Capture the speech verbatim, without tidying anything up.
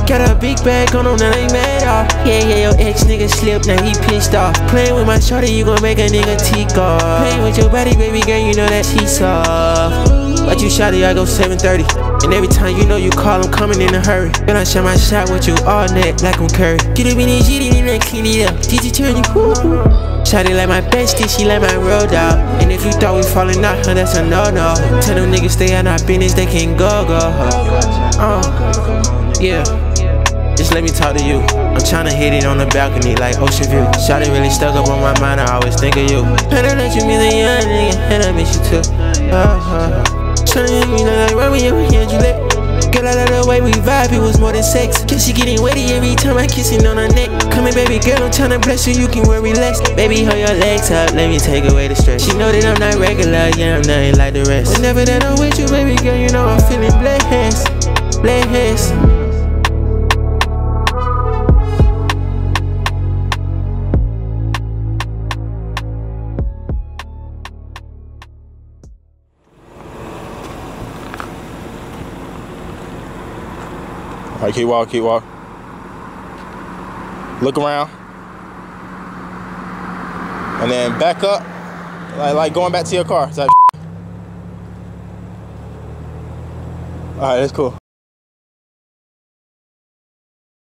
Got a big bag on him, now they mad off. Yeah, yeah, your ex nigga slipped, now he pissed off. Playing with my shorty, you gon' make a nigga teak off. Playing with your body, baby girl, you know that she soft. But you shot it, I go seven thirty. And every time you know you call, I'm coming in a hurry. Then I shot my shot with you all night like I'm Curry. Get up in the G D and then clean it up. Did you turn it? Shot it like my bestie, she like my road dog. And if you thought we falling out, huh, that's a no-no. Tell them niggas stay out our business, they can go, go. Uh, yeah. Just let me talk to you. I'm tryna hit it on the balcony like ocean view. Shot it really stuck up on my mind, I always think of you. And I let you be the young nigga, and I miss you too. Uh, uh. Tryna hit me like Romeo and Juliet. Girl, I love the way we vibe, it was more than sex. Cause she getting wetty every time I kiss it on her neck. Come here, baby girl, I'm tryna bless you, you can wear relax. Baby, hold your legs up, let me take away the stress. She know that I'm not regular, yeah, I'm nothing like the rest. Whenever that I'm with you, baby girl, you know I'm feeling blessed, blessed. All right, keep walking, keep walking. Look around. And then back up, like, like going back to your car. All right, that's cool.